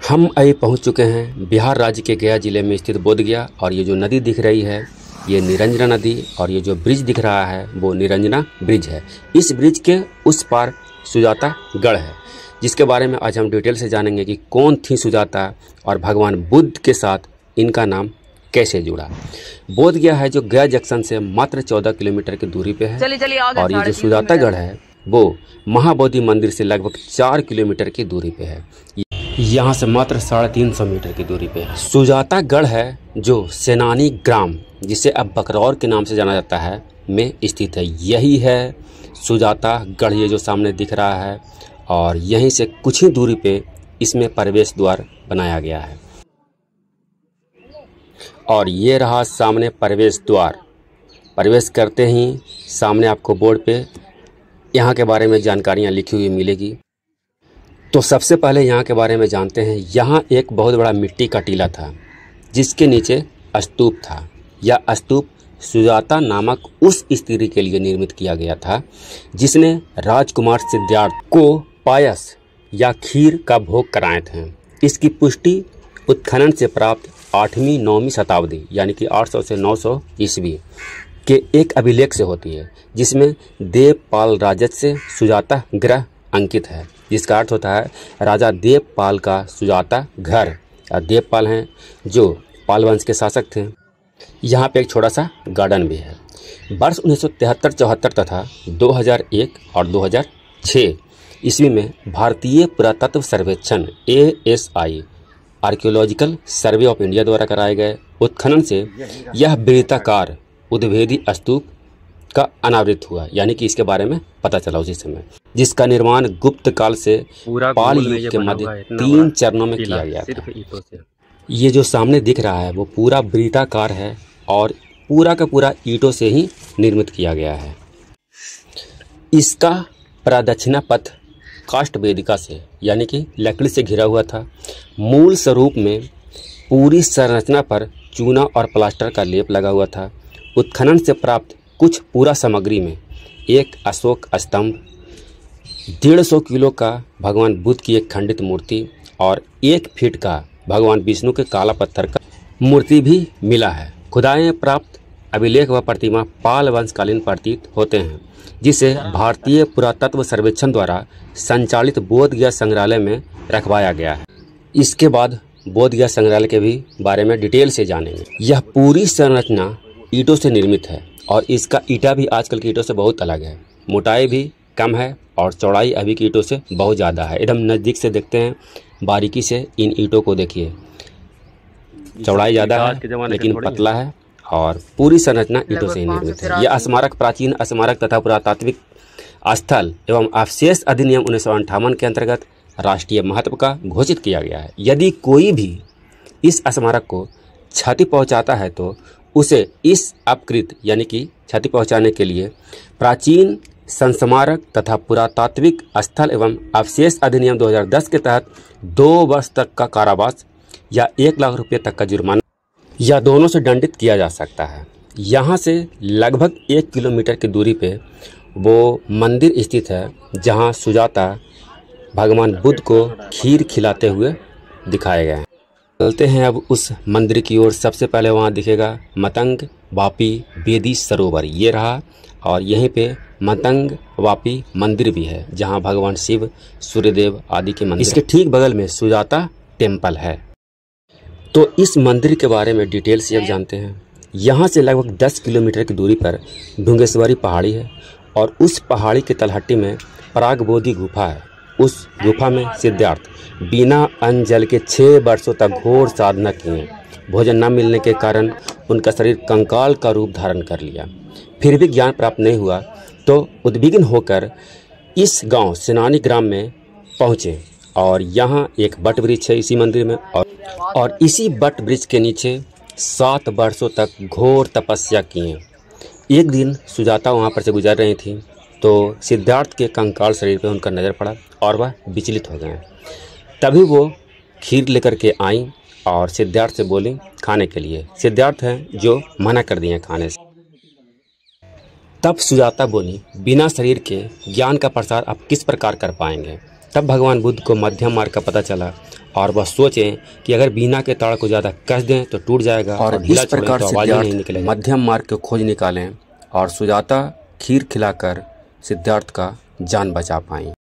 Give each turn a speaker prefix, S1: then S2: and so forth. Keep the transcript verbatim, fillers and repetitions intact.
S1: हम अभी पहुंच चुके हैं बिहार राज्य के गया जिले में स्थित बोधगया। और ये जो नदी दिख रही है ये निरंजना नदी, और ये जो ब्रिज दिख रहा है वो निरंजना ब्रिज है। इस ब्रिज के उस पार सुजाता गढ़ है, जिसके बारे में आज हम डिटेल से जानेंगे कि कौन थी सुजाता और भगवान बुद्ध के साथ इनका नाम कैसे जुड़ा। बोधगया है जो गया जंक्शन से मात्र चौदह किलोमीटर की दूरी पे है।
S2: चली, चली,
S1: और ये जो सुजाता गढ़ है वो महाबोधि मंदिर से लगभग चार किलोमीटर की दूरी पे है। यहाँ से मात्र साढ़े तीन सौ मीटर की दूरी पे है। सुजाता गढ़ है जो सेनानी ग्राम, जिसे अब बकरौर के नाम से जाना जाता है, में स्थित है। यही है सुजाता गढ़, ये जो सामने दिख रहा है। और यहीं से कुछ ही दूरी पे इसमें प्रवेश द्वार बनाया गया है। और ये रहा सामने प्रवेश द्वार। प्रवेश करते ही सामने आपको बोर्ड पे यहाँ के बारे में जानकारियाँ लिखी हुई मिलेगी। तो सबसे पहले यहाँ के बारे में जानते हैं। यहाँ एक बहुत बड़ा मिट्टी का टीला था जिसके नीचे स्तूप था। यह स्तूप सुजाता नामक उस स्त्री के लिए निर्मित किया गया था जिसने राजकुमार सिद्धार्थ को पायस या खीर का भोग कराए थे। इसकी पुष्टि उत्खनन से प्राप्त आठवीं नौवीं शताब्दी यानी कि आठ सौ से नौ सौ ईस्वी के एक अभिलेख से होती है, जिसमें देवपाल राजत से सुजाता गृह अंकित है, जिसका अर्थ होता है राजा देवपाल का सुजाता घर। देवपाल हैं जो पाल वंश के शासक थे। यहाँ पे एक छोटा सा गार्डन भी है। वर्ष उन्नीस सौ तिहत्तर चौहत्तर तथा दो हज़ार एक और दो हज़ार छह ईस्वी में भारतीय पुरातत्व सर्वेक्षण A S I archaeological survey of India द्वारा कराए गए उत्खनन से यह वृत्ताकार उद्भेदी स्तूप का अनावृत हुआ, यानी कि इसके बारे में पता चला उसी समय, जिसका निर्माण गुप्त काल से पाल युग के मध्य तीन चरणों में किया गया था। ये जो सामने दिख रहा है वो पूरा वृत्ताकार है और पूरा का पूरा ईंटों से ही निर्मित किया गया है। इसका प्रदक्षिणा पथ काष्ठ वेदिका से यानी कि लकड़ी से घिरा हुआ था। मूल स्वरूप में पूरी संरचना पर चूना और प्लास्टर का लेप लगा हुआ था। उत्खनन से प्राप्त कुछ पूरा सामग्री में एक अशोक स्तंभ, डेढ़ सौ किलो का भगवान बुद्ध की एक खंडित मूर्ति और एक फीट का भगवान विष्णु के काला पत्थर का मूर्ति भी मिला है। खुदाएं प्राप्त अभिलेख व प्रतिमा पाल वंशकालीन प्रतीत होते हैं, जिसे भारतीय पुरातत्व सर्वेक्षण द्वारा संचालित बोधगया संग्रहालय में रखवाया गया है। इसके बाद बोधगया संग्रहालय के भी बारे में डिटेल से जानेंगे। यह पूरी संरचना ईंटों से निर्मित है और इसका ईंटा भी आजकल की ईंटों से बहुत अलग है। मोटाई भी कम है और चौड़ाई अभी की ईंटों से बहुत ज़्यादा है। एकदम नज़दीक से देखते हैं, बारीकी से इन ईंटों को देखिए। चौड़ाई ज़्यादा है लेकिन पतला है और पूरी संरचना ईंटों से ही निर्मित है। यह स्मारक प्राचीन स्मारक तथा पुरातात्विक स्थल एवं अवशेष अधिनियम उन्नीस सौ अंठावन के अंतर्गत राष्ट्रीय महत्व का घोषित किया गया है। यदि कोई भी इस स्मारक को क्षति पहुंचाता है तो उसे इस अपकृत यानी कि क्षति पहुंचाने के लिए प्राचीन संस्मारक तथा पुरातात्विक स्थल एवं अवशेष अधिनियम दो हज़ार दस के तहत दो वर्ष तक का कारावास या एक लाख रुपये तक का जुर्माना या दोनों से दंडित किया जा सकता है। यहाँ से लगभग एक किलोमीटर की दूरी पे वो मंदिर स्थित है जहाँ सुजाता भगवान बुद्ध को खीर खिलाते हुए दिखाए गए हैं। चलते हैं अब उस मंदिर की ओर। सबसे पहले वहाँ दिखेगा मतंग वापी वेदी सरोवर, ये रहा। और यहीं पे मतंग वापी मंदिर भी है जहाँ भगवान शिव, सूर्यदेव आदि के मंदिर। इसके ठीक बगल में सुजाता टेम्पल है। तो इस मंदिर के बारे में डिटेल से अब जानते हैं। यहाँ से लगभग दस किलोमीटर की दूरी पर ढूंगेश्वरी पहाड़ी है और उस पहाड़ी की तलहटी में प्रागबोधि गुफा है। उस गुफा में सिद्धार्थ बिना अन्न जल के छः वर्षों तक घोर साधना किए। भोजन न मिलने के कारण उनका शरीर कंकाल का रूप धारण कर लिया। फिर भी ज्ञान प्राप्त नहीं हुआ तो उद्विग्न होकर इस गांव सेनानी ग्राम में पहुँचे और यहाँ एक बट वृक्ष है इसी मंदिर में। और, और इसी बट वृक्ष के नीचे सात वर्षों तक घोर तपस्या किए। एक दिन सुजाता वहाँ पर से गुजर रही थी तो सिद्धार्थ के कंकाल शरीर पर उनका नज़र पड़ा और वह विचलित हो गए। तभी वो खीर लेकर के आईं और सिद्धार्थ से बोली खाने के लिए। सिद्धार्थ हैं जो मना कर दिए खाने से। तब सुजाता बोली बिना शरीर के ज्ञान का प्रसार आप किस प्रकार कर पाएंगे। तब भगवान बुद्ध को मध्यम मार्ग का पता चला और वह सोचें कि अगर बीना के ताड़ को ज़्यादा कस दें तो टूट जाएगा और, और इस प्रकार तो आवाज़ ही नहीं निकलेगा। मध्यम मार्ग की खोज निकालें और सुजाता खीर खिलाकर सिद्धार्थ का जान बचा पाएं।